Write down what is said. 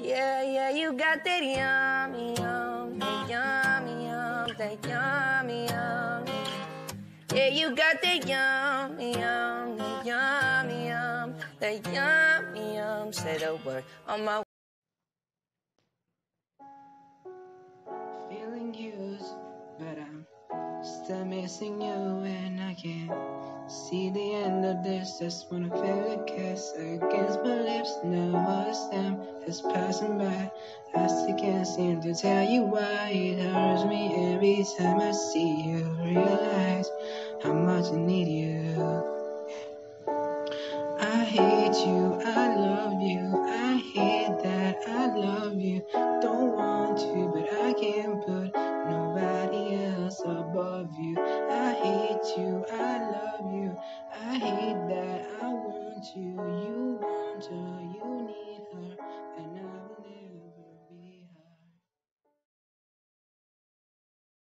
Yeah, you got that yummy, yum, that yummy, yum, that yummy, yum. Yeah, you got that yummy, yum, that yummy, yum, that yummy, yum. Say the word on my. Feeling used, but I'm still missing you, and I can't see the end of this. Just wanna feel a kiss against my lips. Now all this time is passing by. I still can't seem to tell you why it hurts me every time I see you. Realize how much I need you. I hate you, I love you, I hate that I love you. Don't want to, but I can't put nobody else above you. I hate you, I love you, I hate that